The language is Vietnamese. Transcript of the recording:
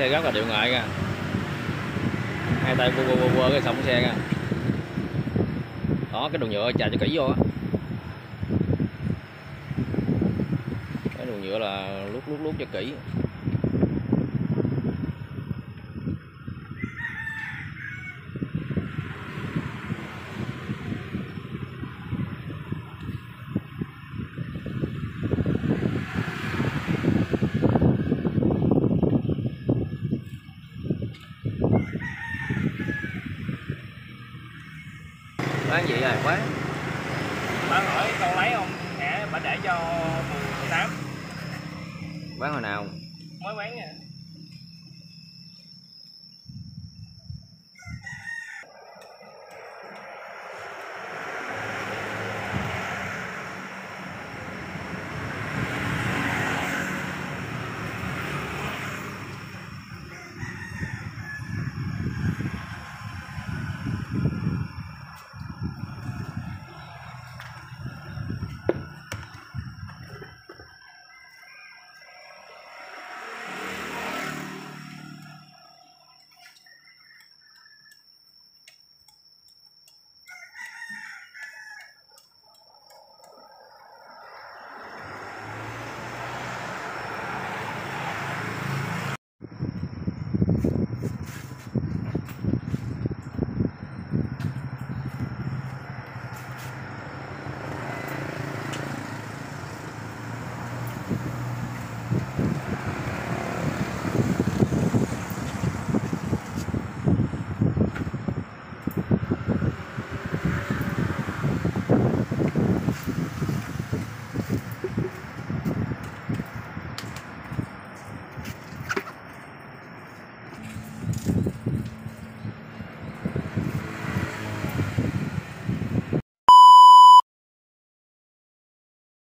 xe rất là điệu nghệ nha, hai tay quơ cái xong xe nha. Đó, cái đồ nhựa chà cho kỹ vô á, cái đồ nhựa là luốt cho kỹ. Bán gì rồi quán? Bạn hỏi con lấy không? Hả? Bà để cho 18. Bán hồi nào? Mới bán nha.